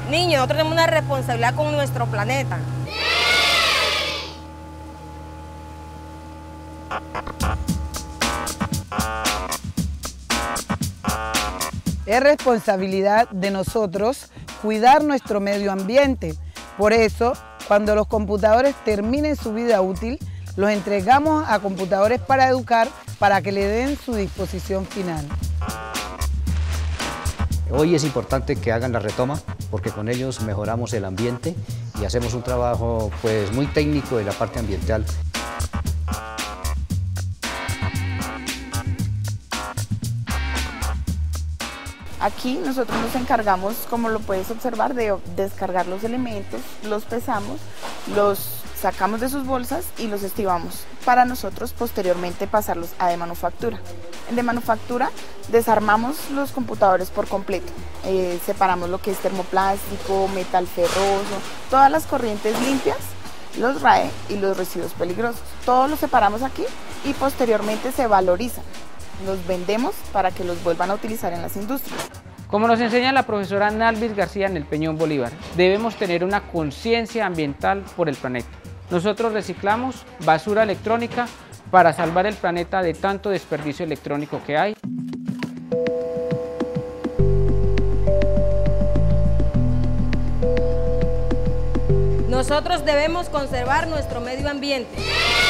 Niños, nosotros tenemos una responsabilidad con nuestro planeta. Es responsabilidad de nosotros cuidar nuestro medio ambiente. Por eso, cuando los computadores terminen su vida útil, los entregamos a Computadores para Educar para que le den su disposición final. Hoy es importante que hagan la retoma porque con ellos mejoramos el ambiente y hacemos un trabajo pues, muy técnico de la parte ambiental. Aquí nosotros nos encargamos, como lo puedes observar, de descargar los elementos, los pesamos, los sacamos de sus bolsas y los estibamos para nosotros posteriormente pasarlos a de manufactura. En de manufactura desarmamos los computadores por completo, separamos lo que es termoplástico, metal ferroso, todas las corrientes limpias, los RAE y los residuos peligrosos. Todos los separamos aquí y posteriormente se valorizan. Los vendemos para que los vuelvan a utilizar en las industrias. Como nos enseña la profesora Nalvis García en el Peñón Bolívar, debemos tener una conciencia ambiental por el planeta. Nosotros reciclamos basura electrónica para salvar el planeta de tanto desperdicio electrónico que hay. Nosotros debemos conservar nuestro medio ambiente.